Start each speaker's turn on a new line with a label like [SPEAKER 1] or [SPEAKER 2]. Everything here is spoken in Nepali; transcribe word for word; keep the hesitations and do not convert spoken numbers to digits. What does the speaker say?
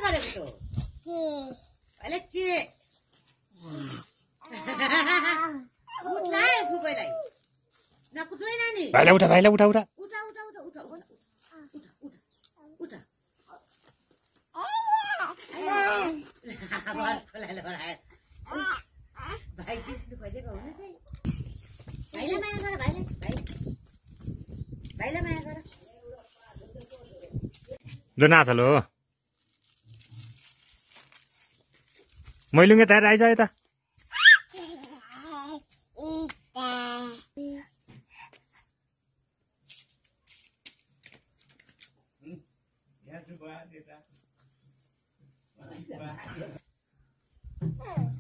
[SPEAKER 1] गरेको त अहिले के उठ्लायो खुबैलाई नकुट्दै नानी
[SPEAKER 2] भाइला उठा भाइला उठा उठा
[SPEAKER 1] उठा उठा उठा उठा उठा उठा भाइ जित्नु खोजेको हुनु चाहिँ भाइलाई माया गर भाइलाई भाइ भाइलाई माया गर
[SPEAKER 2] ल नाच लो मैलुङ्गे तयार आइज यता
[SPEAKER 1] Yeah.